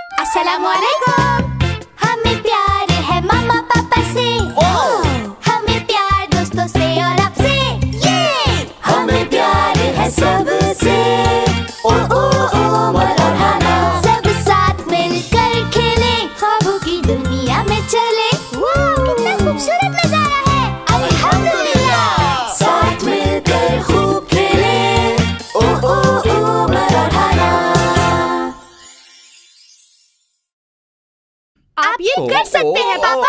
अस्सलामुअलैकुम। हमें प्यार है मम्मा पापा से, हमें प्यार दोस्तों से और आपसे, ये हमें प्यार है सबसे। ओ ओ ओ मरहबा, सब साथ मिलकर खेले, ख्वाबों की दुनिया में चले। कितना खूबसूरत नजारा है, अल्हम्दुलिल्लाह। साथ मिलकर खूब खेले, ओ ओ ओ मरहबा। आप ये कर सकते हैं पापा।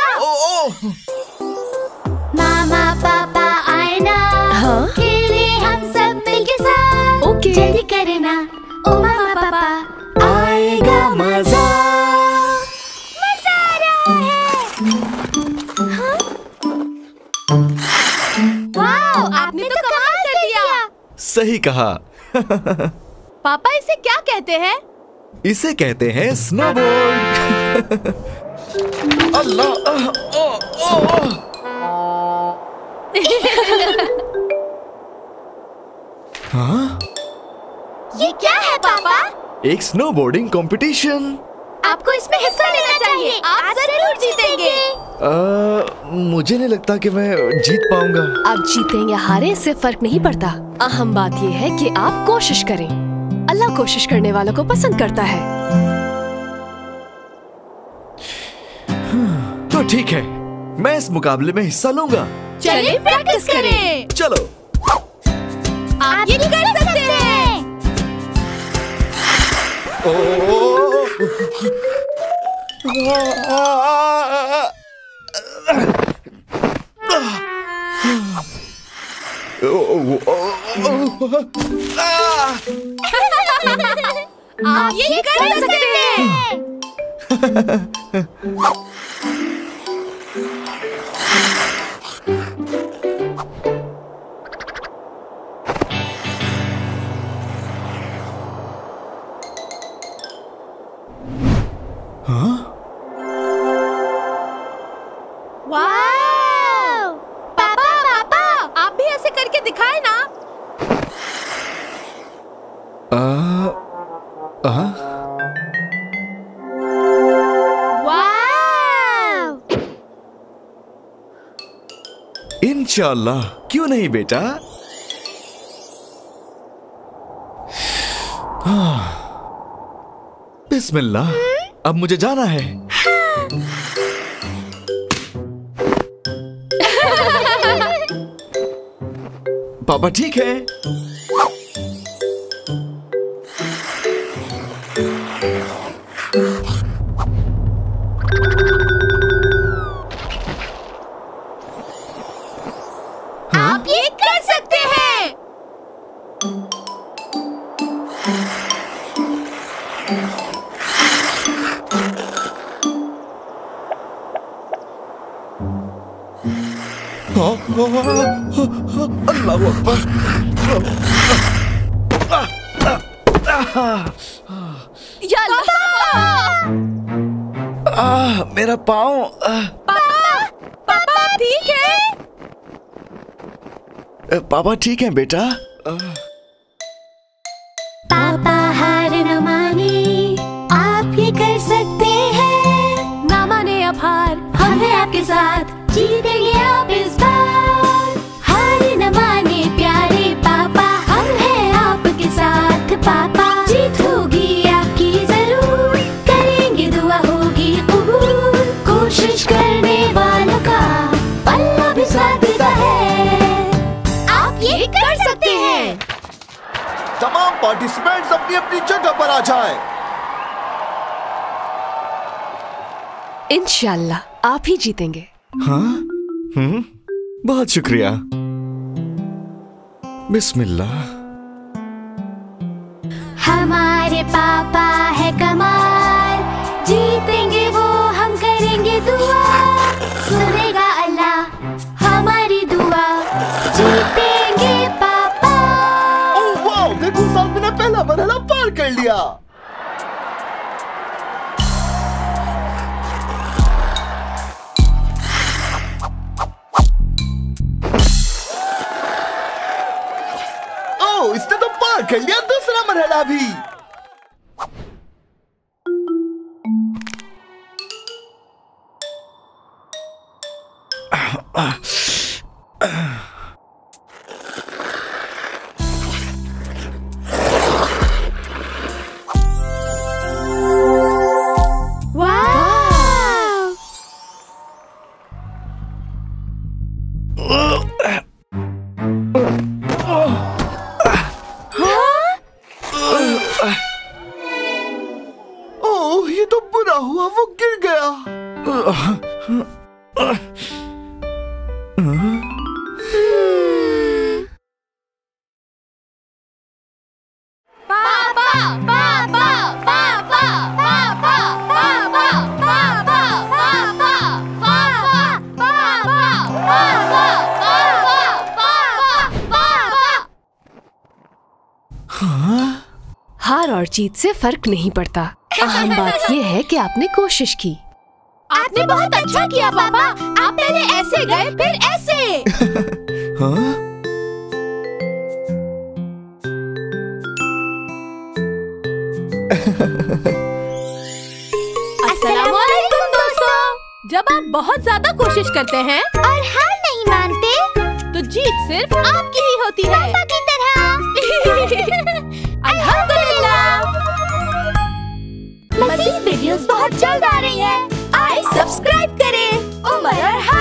मामा पापा आए ना, खेले हम सब मिलके साथ। ओके जल्दी करना, ओ मामा पापा आएगा मजा। मजा आ रहा है। हाँ? वाओ, आपने तो कमाल कर दिया। सही कहा। पापा इसे क्या कहते हैं? इसे कहते हैं स्नोबोर्ड। अल्लाह। हाँ? ये क्या है पापा? एक स्नोबोर्डिंग कंपटीशन। आपको इसमें हिस्सा लेना चाहिए, आप जरूर जीतेंगे। मुझे नहीं लगता कि मैं जीत पाऊंगा। आप जीतें या हारे इससे फर्क नहीं पड़ता। अहम बात यह है कि आप कोशिश करें। अल्लाह कोशिश करने वालों को पसंद करता है। तो ठीक है, मैं इस मुकाबले में हिस्सा लूंगा। चलिए प्रैक्टिस करें। चलो। आप ये कर सकते हैं। आप ये कर सकते हैं। वाओ! पापा पापा, आप भी ऐसे करके दिखाए ना। वाओ! इंशाल्लाह, क्यों नहीं बेटा। बिस्मिल्लाह, अब मुझे जाना है। पापा ठीक है। आप ये कर सकते हैं। अल्लाहू अकबर। या अल्लाह! मेरा पाँव। पापा ठीक है? पापा ठीक है बेटा। पापा हार न माने, आप ये कर सकते हैं। ना माने अब हार, हम हैं आपके साथ, जीतेंगे आप इस बार। हार न माने प्यारे पापा, हम हैं आपके साथ पापा। जीत होगी आपकी जरूर, करेंगे दुआ होगी कबूल। कोशिश करने वालों का अल्लाह भी साथ देता है। आप ये कर सकते हैं। तमाम पार्टिसिपेंट्स अपनी अपनी जगह पर आ जाएं। इंशाल्लाह आप ही जीतेंगे। हाँ? बहुत शुक्रिया। बिस्मिल्लाह। हमारे पापा है कमाल, जीतेंगे वो, हम करेंगे दुआ। सुनेगा अल्लाह हमारी दुआ, जीतेंगे पापा। ओह वाह, देखो साहब ने पहला मरहला पार कर लिया। इसने तो पार कर लिया दूसरा मरहला भी। ओह, ये तो बुरा हुआ, वो गिर गया। हार और जीत से फर्क नहीं पड़ता। अहम बात ये है कि आपने कोशिश की। आपने बहुत अच्छा किया पापा। आप पहले ऐसे गए फिर ऐसे। हाँ? अस्सलामुअलैकुम दोस्तों। जब आप बहुत ज्यादा कोशिश करते हैं और हार नहीं मानते तो जीत सिर्फ आपकी ही होती है। पापा की तरह। अल्हम्दुलिल्लाह। मज़ीद वीडियोस बहुत जल्द आ रही हैं। आइए सब्सक्राइब करें। उमर और